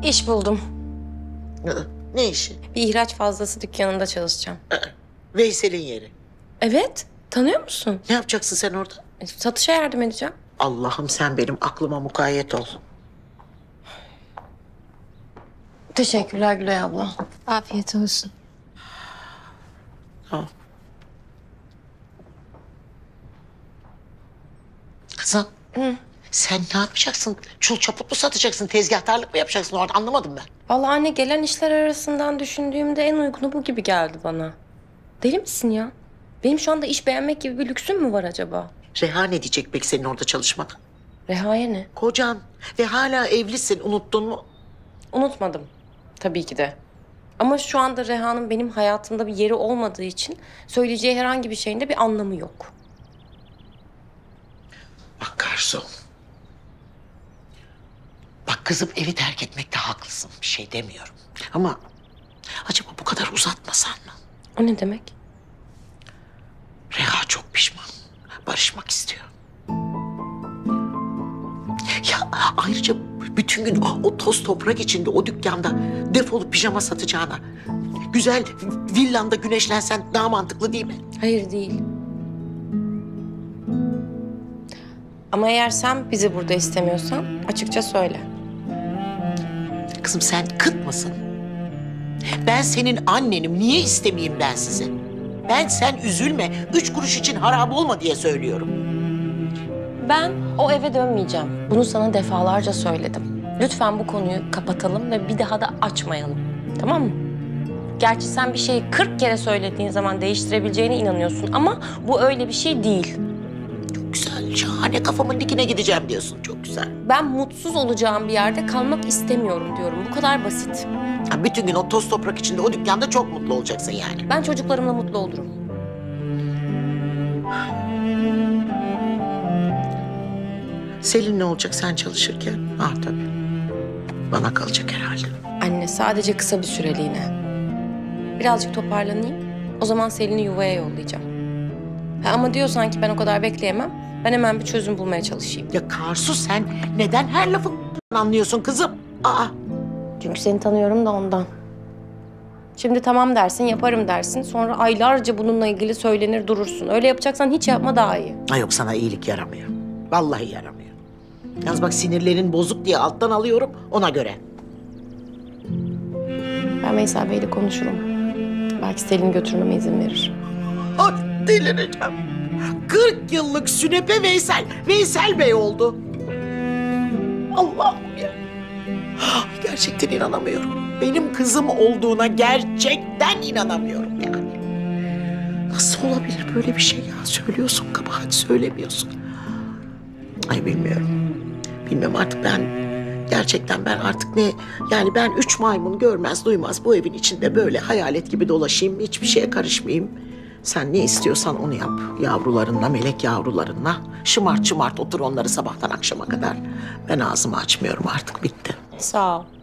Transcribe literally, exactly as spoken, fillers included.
İş buldum. Ne işi? Bir ihraç fazlası dükkanında çalışacağım. Veysel'in yeri. Evet, tanıyor musun? Ne yapacaksın sen orada? Satışa yardım edeceğim. Allah'ım sen benim aklıma mukayyet ol. Teşekkürler Gülay abla. Afiyet olsun. Tamam. Kızım. Hı. Sen ne yapacaksın? Çul çaput mu satacaksın? Tezgahtarlık mı yapacaksın orada? Anlamadım ben. Vallahi anne gelen işler arasından düşündüğümde en uygunu bu gibi geldi bana. Deli misin ya? Benim şu anda iş beğenmek gibi bir lüksüm mü var acaba? Reha ne diyecek peki senin orada çalışmana? Reha'ya ne? Kocan ve hala evlisin. Unuttun mu? Unutmadım. Tabii ki de. Ama şu anda Reha'nın benim hayatımda bir yeri olmadığı için söyleyeceği herhangi bir şeyin de bir anlamı yok. Bak Karsu. Bak kızım evi terk etmekte haklısın. Bir şey demiyorum. Ama acaba bu kadar uzatmasan mı? O ne demek? Reha çok pişman. Barışmak istiyor. Ya ayrıca bütün gün o, o toz toprak içinde o dükkanda defolup pijama satacağına güzel villanda güneşlensen daha mantıklı değil mi? Hayır değil. Ama eğer sen bizi burada istemiyorsan açıkça söyle. Kızım sen kıt mısın? Ben senin annenim. Niye istemeyeyim ben sizi? Ben sen üzülme, üç kuruş için harap olma diye söylüyorum. Ben o eve dönmeyeceğim. Bunu sana defalarca söyledim. Lütfen bu konuyu kapatalım ve bir daha da açmayalım. Tamam mı? Gerçi sen bir şeyi kırk kere söylediğin zaman değiştirebileceğine inanıyorsun ama bu öyle bir şey değil. Çok güzel, şahane kafamın dikine gideceğim diyorsun. Çok güzel. Ben mutsuz olacağım bir yerde kalmak istemiyorum diyorum. Bu kadar basit. Ha, bütün gün o toz toprak içinde o dükkanda çok mutlu olacaksın yani. Ben çocuklarımla mutlu olurum. Selin ne olacak sen çalışırken? Ah tabii. Bana kalacak herhalde. Anne sadece kısa bir süreliğine. Birazcık toparlanayım. O zaman Selin'i yuvaya yollayacağım. Ha, ama diyorsan ki ben o kadar bekleyemem. Ben hemen bir çözüm bulmaya çalışayım. Ya Karsu sen neden her lafı anlıyorsun kızım? Aa. Çünkü seni tanıyorum da ondan. Şimdi tamam dersin, yaparım dersin. Sonra aylarca bununla ilgili söylenir durursun. Öyle yapacaksan hiç yapma daha iyi. Ha yok sana iyilik yaramıyor. Vallahi yaramıyor. Yalnız bak sinirlerin bozuk diye alttan alıyorum ona göre. Ben Veysel Bey'le konuşurum. Belki Selin'i götürmeme izin verir. Ay delireceğim. kırk yıllık sünepe Veysel. Veysel Bey oldu. Allah'ım ya. Gerçekten inanamıyorum. Benim kızım olduğuna gerçekten inanamıyorum yani. Nasıl olabilir böyle bir şey ya? Söylüyorsun kabahat söylemiyorsun. Ay bilmiyorum. Bilmiyorum artık ben gerçekten ben artık ne yani ben üç maymun görmez duymaz bu evin içinde böyle hayalet gibi dolaşayım hiçbir şeye karışmayayım. Sen ne istiyorsan onu yap yavrularınla melek yavrularınla şımart şımart otur onları sabahtan akşama kadar. Ben ağzımı açmıyorum artık bitti. Sağ ol.